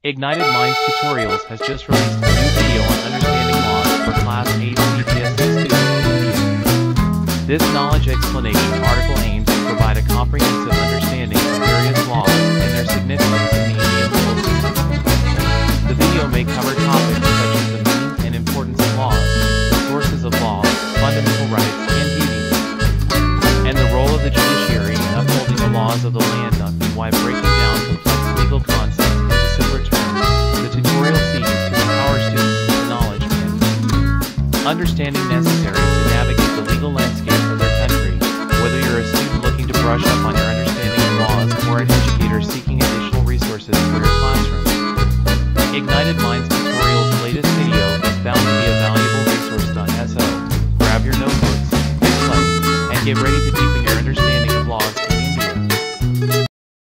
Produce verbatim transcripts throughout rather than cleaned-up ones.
Ignited Minds Tutorials has just released a new video on understanding laws for Class eight C P S C students in India. This knowledge explanation article aims to provide a comprehensive understanding of various laws and their significance in the Indian legal system. The video may cover topics such as the meaning and importance of laws, the sources of law, fundamental rights and duties, and the role of the judiciary in upholding the laws of the land, while breaking down complex legal concepts into simpler terms. The tutorial seeks to empower students with the knowledge and understanding necessary to navigate the legal landscape of their country, whether you're a student looking to brush up on your understanding of laws or an educator seeking additional resources for your classroom. Ignited Minds Tutorial's latest video is bound to be a valuable resource. So, grab your notebooks, hit play, and get ready to deepen your understanding of laws in India.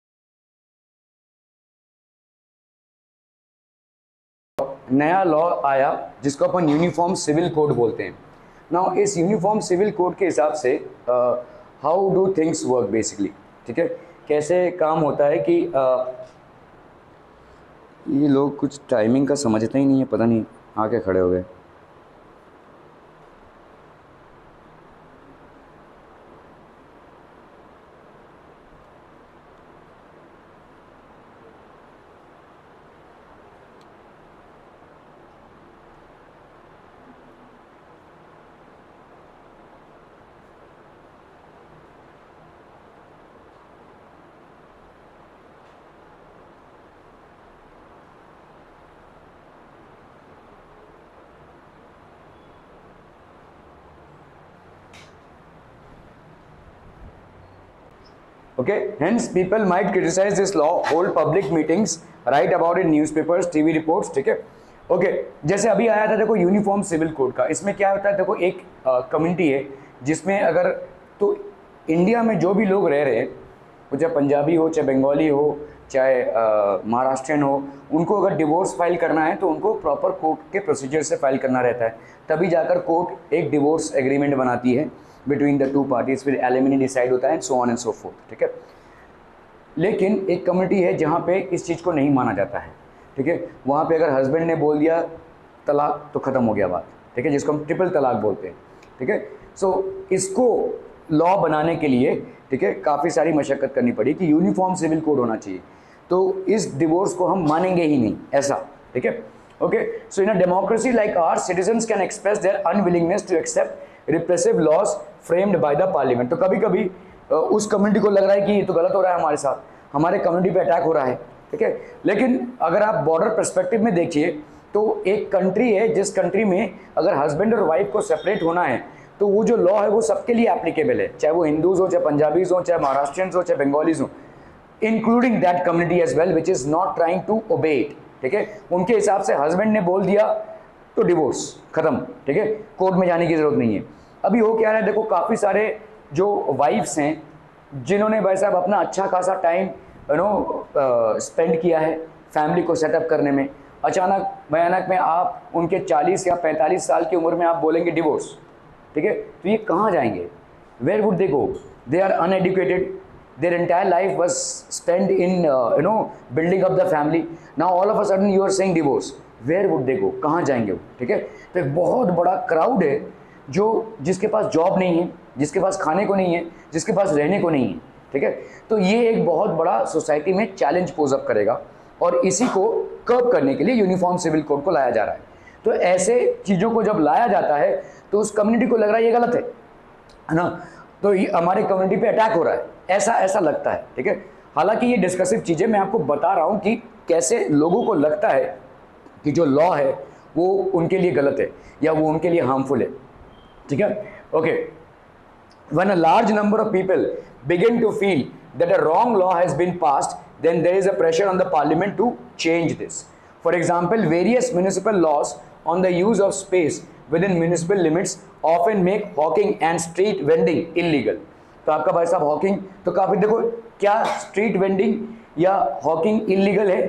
नया law आया जिसको अपन uniform civil code बोलते हैं. Now इस uniform civil code के हिसाब से how do things work basically, ठीक है, कैसे काम होता है कि uh, ये लोग कुछ टाइमिंग का समझते ही नहीं है, पता नहीं आके खड़े हो गए. Okay, hence people might criticize this law, hold public meetings, write about it in newspapers, TV reports, ठीक है. ओके, जैसे अभी आया था देखो यूनिफॉर्म सिविल कोड का, इसमें क्या होता है, देखो एक कम्युनिटी है जिसमें अगर तो इंडिया में जो भी लोग रह रहे हैं, वो चाहे पंजाबी हो, चाहे बंगाली हो, चाहे महाराष्ट्रियन हो, उनको अगर डिवोर्स फाइल करना है तो उनको प्रॉपर कोर्ट के प्रोसीजर से फाइल करना रहता है, तभी जाकर कोर्ट एक डिवोर्स एग्रीमेंट बनाती है बिटवीन द टू पार्टीज, फिर एलिमिनी डिसाइड होता है, so on and so forth, ठीक है. लेकिन एक कम्युनिटी है जहाँ पे इस चीज़ को नहीं माना जाता है, ठीक है. वहाँ पे अगर हस्बैंड ने बोल दिया तलाक तो ख़त्म हो गया बात, ठीक है, जिसको हम ट्रिपल तलाक बोलते हैं, ठीक है. सो so, इसको लॉ बनाने के लिए, ठीक है, काफ़ी सारी मशक्क़त करनी पड़ी कि यूनिफॉर्म सिविल कोड होना चाहिए, तो इस डिवोर्स को हम मानेंगे ही नहीं, ऐसा, ठीक है. Okay, so in a democracy like our citizens can express their unwillingness to accept repressive laws framed by the parliament. तो कभी कभी उस कम्युनिटी को लग रहा है कि ये तो गलत हो रहा है, हमारे साथ, हमारे कम्युनिटी पे अटैक हो रहा है, ठीक है. लेकिन अगर आप बॉर्डर पर्सपेक्टिव में देखिए तो एक कंट्री है जिस कंट्री में अगर हस्बैंड और वाइफ को सेपरेट होना है तो वो जो लॉ है वो सबके लिए एप्लीकेबल है, चाहे वो हिंदूज हो, चाहे पंजाबीज हो, चाहे महाराष्ट्रियंस हो, चाहे बंगालीज हो, including that community as well which is not trying to obey it, ठीक है. उनके हिसाब से हस्बैंड ने बोल दिया तो डिवोर्स खत्म, ठीक है, कोर्ट में जाने की ज़रूरत नहीं है. अभी हो क्या है, देखो काफ़ी सारे जो वाइफ्स हैं जिन्होंने भाई साहब अपना अच्छा खासा टाइम यू नो स्पेंड किया है फैमिली को सेटअप करने में, अचानक भयानक में आप उनके चालीस या पैंतालीस साल की उम्र में आप बोलेंगे डिवोर्स, ठीक है, तो ये कहाँ जाएंगे, where would they go, they are uneducated, their entire life was spend in you know building up the family, now all of a sudden you are saying divorce, where would they go, कहाँ जाएंगे वो, ठीक है. तो एक बहुत बड़ा crowd है जो जिसके पास जॉब नहीं है, जिसके पास खाने को नहीं है, जिसके पास रहने को नहीं है, ठीक है. तो ये एक बहुत बड़ा सोसाइटी में चैलेंज पोज अप करेगा और इसी को कर्ब करने के लिए यूनिफॉर्म सिविल कोड को लाया जा रहा है. तो ऐसे चीज़ों को जब लाया जाता है तो उस कम्युनिटी को लग रहा है ये गलत है, है ना, तो हमारे कम्युनिटी पे अटैक हो रहा है, ऐसा ऐसा लगता है, ठीक है. हालांकि ये डिस्कसिव चीज़ें मैं आपको बता रहा हूँ कि कैसे लोगों को लगता है कि जो लॉ है वो उनके लिए गलत है या वो उनके लिए हार्मफुल है, ठीक है. Okay, when a large number of people begin to feel that a wrong law has been passed, then there is a pressure on the parliament to change this. For example, various municipal laws on the use of space within municipal limits often make hawking and street vending illegal. तो आपका भाई साहब Hawking, तो काफ़ी देखो क्या street vending या hawking illegal है.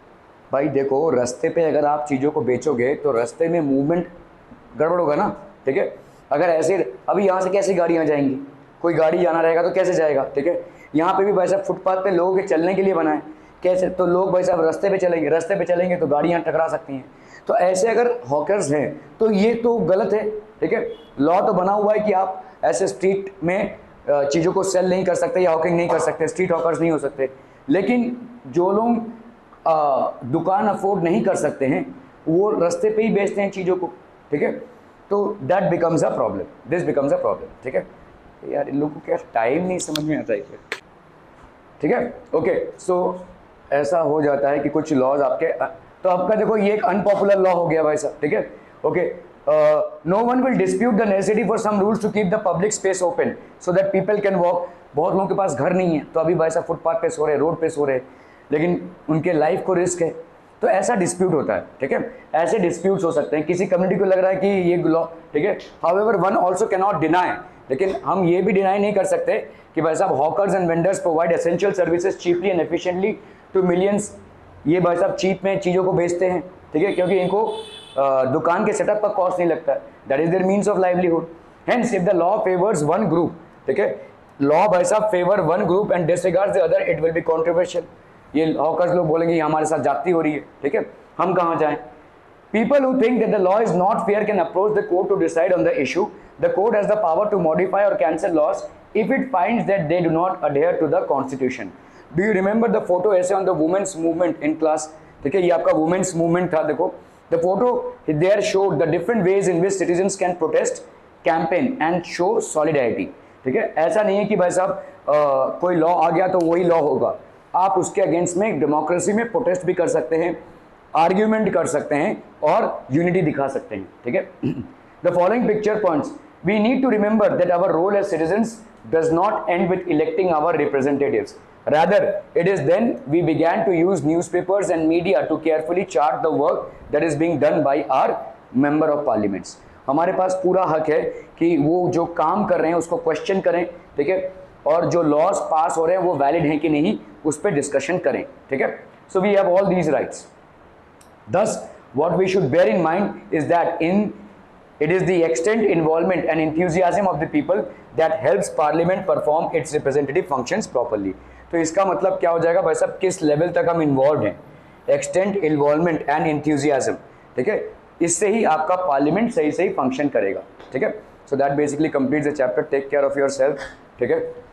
भाई देखो रास्ते पे अगर आप चीज़ों को बेचोगे तो रास्ते में मूवमेंट गड़बड़ होगा ना, ठीक है. अगर ऐसे अभी यहाँ से कैसे गाड़ियाँ जाएंगी, कोई गाड़ी जाना रहेगा तो कैसे जाएगा, ठीक है. यहाँ पे भी वैसा फुटपाथ पे लोगों के चलने के लिए बना है, कैसे, तो लोग भाई साहब रास्ते पे चलेंगे, रास्ते पे चलेंगे तो गाड़ियाँ टकरा सकती हैं। तो ऐसे अगर हॉकर्स हैं तो ये तो गलत है, ठीक है। लॉ तो बना हुआ है कि आप ऐसे स्ट्रीट में चीज़ों को सेल नहीं कर सकते या हॉकिंग नहीं कर सकते, स्ट्रीट हॉकर्स नहीं हो सकते। लेकिन जो लोग दुकान अफोर्ड नहीं कर सकते हैं वो रास्ते पे ही बेचते हैं चीज़ों को, ठीक है। तो that becomes a problem, this becomes a problem, ठीक है। यार इन लोगों को क्या टाइम नहीं समझ में आता है, ठीक है। ओके, सो ऐसा हो जाता है कि कुछ लॉज आपके, तो आपका देखो ये एक अनपॉपुलर लॉ हो गया भाई साहब, ठीक है। Okay, no one will dispute the necessity for some rules to keep the public space open so that people can walk. बहुत लोगों के पास घर नहीं है तो अभी भाई साहब फुटपाथ पे सो रहे, रोड पे सो रहे, लेकिन उनके लाइफ को रिस्क है, तो ऐसा डिस्प्यूट होता है, ठीक है। ऐसे डिस्प्यूट्स हो सकते हैं, किसी कम्युनिटी को लग रहा है कि ये लॉ, ठीक है। However one also can not deny, लेकिन हम ये भी डिनाई नहीं कर सकते कि भाई साहब hawkers and vendors provide essential services cheaply and efficiently to millions. ये भाई साहब चीप में चीज़ों को बेचते हैं, ठीक है, क्योंकि इनको दुकान के सेटअप पर कॉस्ट नहीं लगता है, that is their means of livelihood. Hence if the law favours one group, ठीक है, लॉ भाई साहब favour one group and disregards the other, it will be controversial. ये हॉकर्स लोग बोलेंगे ये हमारे साथ जाती हो रही है, ठीक है, हम कहाँ जाएं। People who think that the law is not fair can approach the court to decide on the issue. The court has the power to modify or cancel laws if it finds that they do not adhere to the constitution. Do you remember the photo essay on the women's movement in class? ठीक है, ये आपका women's movement था, देखो the photo there showed the different ways in which citizens can protest, campaign and show solidarity. ठीक है, ऐसा नहीं है कि भाई साहब कोई लॉ आ गया तो वही लॉ होगा, आप उसके अगेंस्ट में डेमोक्रेसी में प्रोटेस्ट भी कर सकते हैं, आर्ग्यूमेंट कर सकते हैं और यूनिटी दिखा सकते हैं, ठीक है। The following picture points, we need to remember that our role as citizens does not end with electing our representatives, rather it is then we began to use newspapers and media to carefully chart the work that is being done by our member of parliaments. हमारे पास पूरा हक है कि वो जो काम कर रहे हैं उसको क्वेश्चन करें, ठीक है, और जो लॉज पास हो रहे हैं वो वैलिड हैं कि नहीं उस पर डिस्कशन करें, ठीक है। So we have all these rights. Thus, what we should bear in mind is that in it is the extent, involvement and enthusiasm of the people that helps Parliament perform its representative functions properly. तो इसका मतलब क्या हो जाएगा भाई साहब, किस level तक हम इन्वॉल्व हैं, एक्सटेंट, इन्वॉल्वमेंट एंड एंथुजियाज्म, ठीक है, इससे ही आपका पार्लियामेंट सही सही फंक्शन करेगा, ठीक है। So that basically completes the chapter, take care of yourself, ठीक है।